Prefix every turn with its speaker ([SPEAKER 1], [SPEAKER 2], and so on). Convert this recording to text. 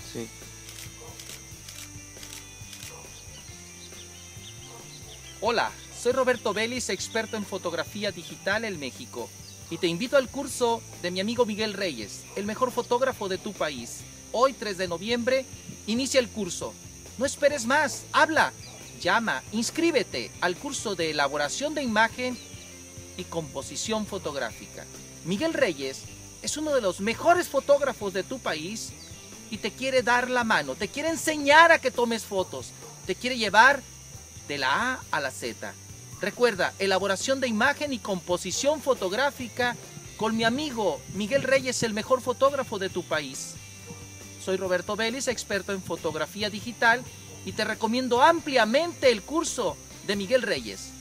[SPEAKER 1] Sí.
[SPEAKER 2] Hola, soy Roberto Vélez, experto en fotografía digital en México. Y te invito al curso de mi amigo Miguel Reyes, el mejor fotógrafo de tu país. Hoy, 3 de noviembre, inicia el curso. No esperes más, habla, llama, inscríbete al curso de elaboración de imagen y composición fotográfica. Miguel Reyes es uno de los mejores fotógrafos de tu país y te quiere dar la mano, te quiere enseñar a que tomes fotos, te quiere llevar de la A a la Z. Recuerda, elaboración de imagen y composición fotográfica con mi amigo Miguel Reyes, el mejor fotógrafo de tu país. Soy Roberto Vélez, experto en fotografía digital, y te recomiendo ampliamente el curso de Miguel Reyes.